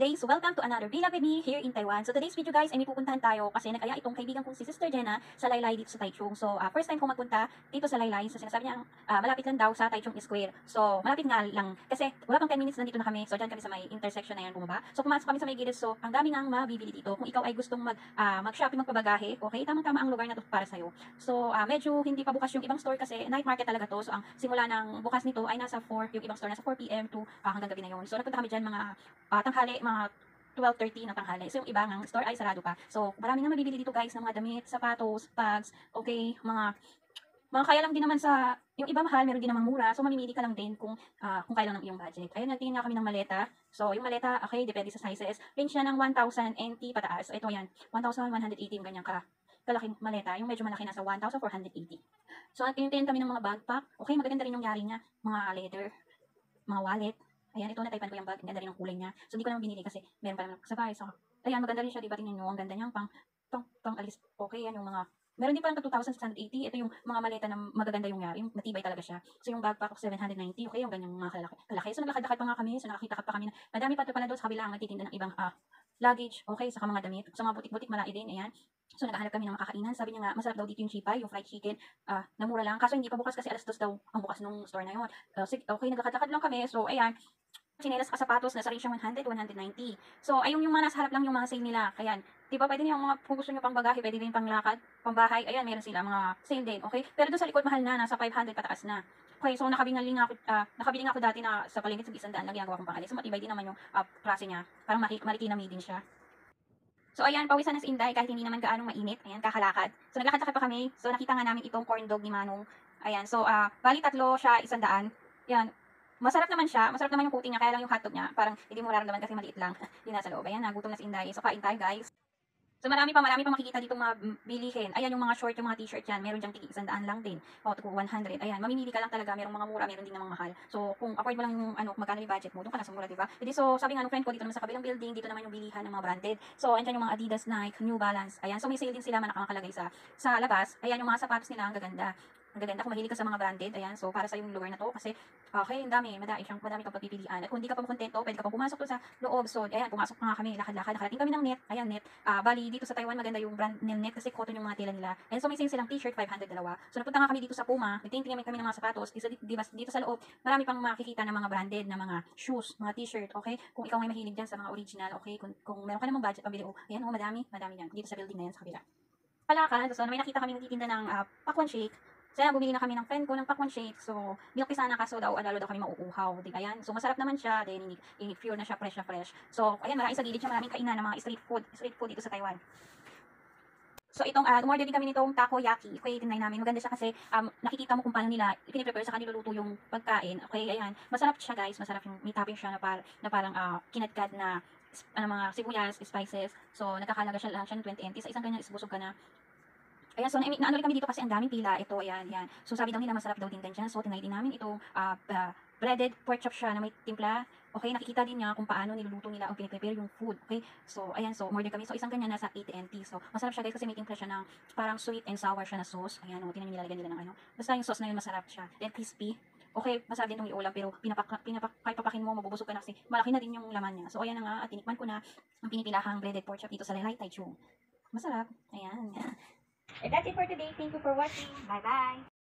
Okay, so welcome to another vlog with me here in Taiwan. So today's video guys ay may pupuntahan tayo kasi nag-aya itong kaibigan kong si Sister Jenna sa Laylay dito sa Taichung. So first time kong magpunta dito sa Laylay. So sinasabi niya malapit lang daw sa Taichung Square. So malapit nga lang kasi wala pang 10 minutes nandito na kami. So dyan kami sa may intersection na yan bumaba. So pumasok kami sa may gilid. So ang dami nang mabibili dito. Kung ikaw ay gustong mag-shopping, magpabagahe, okay, tamang-tama ang lugar na to para sa'yo. So medyo hindi pa bukas yung ibang store kasi night market talaga to. So ang simula ng bukas nito ay nasa 4, yung ibang store nasa 4 PM to hanggang gabi na yun. So nagpunta kami dyan mga tanghali, mga 12:30 ng tanghali. So yung iba ng store ay sarado pa. So marami na mabibili dito guys ng mga damit, sapatos, bags, okay, mga kaya lang din naman sa yung iba mahal, meron din namang mura. So mamimili ka lang din kung kaya lang ng iyong budget. Ayun, nagtingin nga kami ng maleta. So yung maleta, okay, depende sa sizes. Range niya ng 1,000 NT pataas. So ito yan, 1,180 yung ganyang kalaking maleta. Yung medyo malaki nasa 1,480. So nagtingin kami ng mga backpack. Okay, magaganda rin yung yari niya, mga leather, mga wallet. Ayan, ito na-typean ko yung bag. Ang ganda rin ng kulay niya. So, hindi ko naman binili kasi meron pa naman kasabay. So, ayan, maganda rin siya. Diba, tingnan nyo. Ang ganda niya. Pang alis. Okay, yan yung mga... Meron din pa ng 2,680. Ito yung mga maleta na magaganda yung yari. Matibay talaga siya. So, yung backpack of 790. Okay, yung ganyang mga kalaki. So, naglakad-lakad pa nga kami. So, nakakita pa kami na madami pa pala doon sa kabila ang nagtitinda ng ibang luggage. Okay, saka mga damit. So, mga butik-butik malaki din. Ayan. So, naghahanap kami ng makakainan. Sabi niya nga, masarap daw dito yung chipay, yung fried chicken, na mura lang. Kaso, hindi pa bukas kasi alas 2 daw ang bukas nung store na yun. Okay, naglakad-lakad lang kami. So, ayan. Chinelas ka sapatos, nasa range 100, 190. So, ayun yung mga nasa harap lang yung mga sale nila. Ayan. Diba, pwede niyo yung mga, kung gusto niyo pang bagahe, pwede din pang lakad, pang bahay. Ayan, meron sila, mga sale din. Okay? Pero doon sa likod, mahal na, nasa 500 pataas na. Okay, so nakabili nga ako dati na sa palengke sa 100 lang ginagawa kong pangalis. So, matibay din naman yung klase niya. Parang marikinami din siya. So, ayan, pawisan na si Inday kahit hindi naman gaanong mainit. Ayan, kakalakad. So, naglakad-lakad pa kami. So, nakita nga namin itong corn dog ni Manong. Ayan, so, bali tatlo siya, 100. Ayan, masarap naman siya. Masarap naman yung coating niya. Kaya lang yung hotdog niya, parang hindi mo nararamdaman kasi maliit lang. Yung nasa loob. Ayan, nagutom na si Inday. So, kain tayo, guys. So marami pa makikita dito mga bilihin. Ayan yung mga short, yung mga t-shirt yan. Meron diyang tigi 100 lang din. O, 100. Ayan, mamimili ka lang talaga. Merong mga mura, meron din namang mahal. So kung afford mo lang yung magkano yung budget mo, doon ka na sa mura, diba? Hindi, so sabi nga ng friend ko, dito naman sa kabilang building, dito naman yung bilihan ng mga branded. So andyan yung mga Adidas, Nike, New Balance. Ayan, so may sale din sila nakalagay sa labas. Ayan yung mga sapatos nila, ang gaganda. Ang gaganda kung mahilig ka sa mga branded. Ayan, so para sa yung lugar na to kasi okay, madami kang pagpipilian. At kung di ka pa kontento, pwede ka pa pumasok doon sa loob. So ayan, pumasok pa nga kami, lakad-lakad, nakarating kami ng Net. Ayan, Net. Bali dito sa Taiwan maganda yung brand ng Net kasi cotton yung mga tela nila. And so may sale silang t-shirt 500 dalawa. So napunta nga kami dito sa Puma, nagtingin kami ng mga sapatos. Dito sa loob, marami pang makikita ng mga branded na mga shoes, mga t-shirt, okay? Kung ikaw ay mahilig diyan sa mga original, okay? Kung meron ka namang budget pambili, ayan, madami diyan dito sa building na yan sa kabila. Palakad, so may nakita kami nagtitinda ng pakwan shake. So, bumili na kami ng friend ko ng pakwan shake. So, milk tea sana kaso lalo daw kami mauuhaw. Di ba yan? So, masarap naman siya. Then, pure na siya, fresh na fresh. So, ayan, maraming sa gilid siya, maraming kainan ng mga street food dito sa Taiwan. So, umorder din kami nitong takoyaki. Okay, tinry namin. Maganda siya kasi, nakikita mo kung paano nila ipiniprepare sa kanila luto yung pagkain. Okay, ayan. Masarap siya, guys. Masarap yung, may topping siya na parang kinadkad na mga sibuyas, spices. So, nagkakalaga siya lang siya ng 20 NT. Sa isang ganyan, busog ka na. Ayan, so naano rin kami dito kasi ang daming pila. Ito, ayan. So sabi daw nila masarap daw din dyan. So tinry din namin ito. Breaded pork chop siya na may timpla. Okay, nakikita din niya kung paano niluluto nila o piniprepare yung food. Okay, so ayan, so order kami. So isang ganyan nasa 80 NT. So masarap siya guys kasi may timpla siya ng parang sweet and sour siya na sauce. Ayan, tingnan niyo nilalagyan nila ng ano. Basta yung sauce na yun masarap siya. Then crispy. Okay, masarap din itong iulam pero kahit papakin mo, mabubusog ka na kasi malaki na din yung laman niya. So ayan na nga, at tinikman ko na ang pinipilahang breaded pork chop dito sa Laylay Taichung. Masarap. Ayan. And that's it for today. Thank you for watching. Bye-bye.